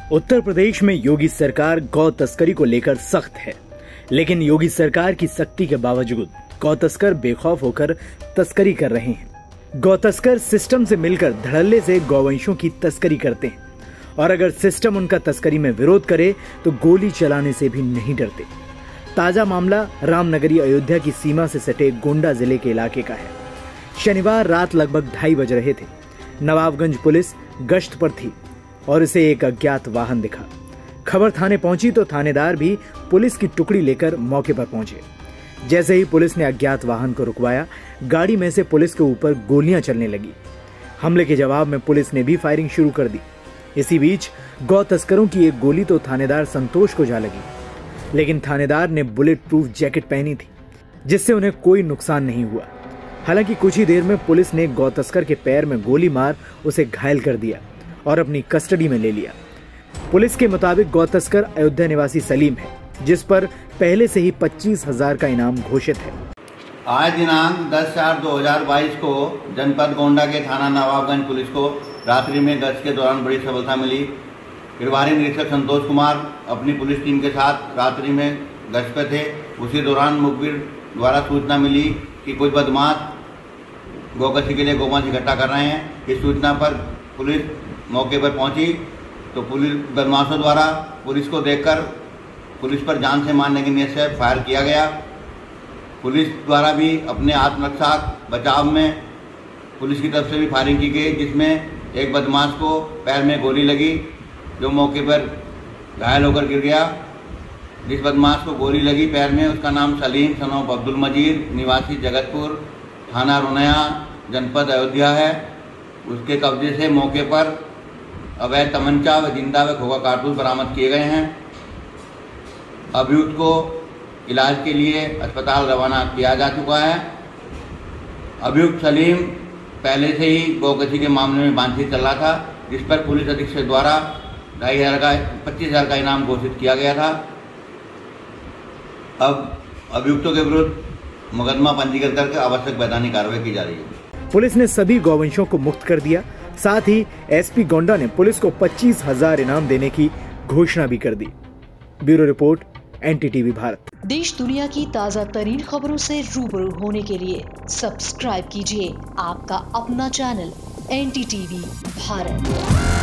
उत्तर प्रदेश में योगी सरकार गौ तस्करी को लेकर सख्त है, लेकिन योगी सरकार की सख्ती के बावजूद गौ तस्कर बेखौफ होकर तस्करी कर रहे हैं। गौ तस्कर सिस्टम से मिलकर धड़ल्ले से गौवंशों की तस्करी करते हैं और अगर सिस्टम उनका तस्करी में विरोध करे तो गोली चलाने से भी नहीं डरते। ताजा मामला रामनगरी अयोध्या की सीमा से सटे गोंडा जिले के इलाके का है। शनिवार रात लगभग 2:30 बज रहे थे। नवाबगंज पुलिस गश्त पर थी और इसे एक अज्ञात वाहन दिखा। खबर थाने पहुंची तो थानेदार भी पुलिस की टुकड़ी लेकर मौके पर पहुंचे। जैसे ही पुलिस ने अज्ञात वाहन को रुकवाया, गाड़ी में से पुलिस के ऊपर गोलियां चलने लगी। हमले के जवाब में पुलिस ने भी फायरिंग शुरू कर दी। इसी बीच गौ तस्करों की एक गोली तो थानेदार संतोष को जा लगी, लेकिन थानेदार ने बुलेट प्रूफ जैकेट पहनी थी, जिससे उन्हें कोई नुकसान नहीं हुआ। हालांकि कुछ ही देर में पुलिस ने गौ तस्कर के पैर में गोली मार उसे घायल कर दिया और अपनी कस्टडी में ले लिया। पुलिस के मुताबिक गौ तस्कर अयोध्या निवासी सलीम है, जिस पर पहले से ही 25,000 का इनाम घोषित है। आज दिनांक 10/4/2022 को जनपद गोंडा के थाना नवाबगंज पुलिस को रात्रि में गश्त के दौरान बड़ी सफलता मिली। प्रभारी निरीक्षक संतोष कुमार अपनी पुलिस टीम के साथ रात्रि में गश्त पे थे। उसी दौरान मुखबिर द्वारा सूचना मिली कि कुछ बदमाश गौकशी के लिए गौवंश इकट्ठा कर रहे हैं। इस सूचना पर पुलिस मौके पर पहुंची तो पुलिस बदमाशों द्वारा पुलिस को देखकर पुलिस पर जान से मारने की नीयत से फायर किया गया। पुलिस द्वारा भी अपने आत्मरक्षा बचाव में पुलिस की तरफ से भी फायरिंग की गई, जिसमें एक बदमाश को पैर में गोली लगी, जो मौके पर घायल होकर गिर गया। जिस बदमाश को गोली लगी पैर में, उसका नाम सलीम सन ऑफ अब्दुल मजीद, निवासी जगतपुर, थाना रुनया, जनपद अयोध्या है। उसके कब्जे से मौके पर अवैध तमंचा व जिंदा व खोखा कारतूस बरामद किए गए हैं। अभियुक्त को इलाज के लिए अस्पताल रवाना किया जा चुका है। अभियुक्त सलीम पहले से ही गौकशी के मामले में बातचीत चल रहा था, जिस पर पुलिस अधीक्षक द्वारा 25,000 का इनाम घोषित किया गया था। अब अभियुक्तों के विरुद्ध मुकदमा पंजीकृत करके आवश्यक वैधानिक कार्रवाई की जा रही है। पुलिस ने सभी गौवंशों को मुक्त कर दिया। साथ ही एसपी गोंडा ने पुलिस को 25,000 इनाम देने की घोषणा भी कर दी। Bureau report, NTTV Bharat. देश दुनिया की ताज़ा तरीन खबरों से रूबरू होने के लिए सब्सक्राइब कीजिए आपका अपना चैनल NTTV भारत।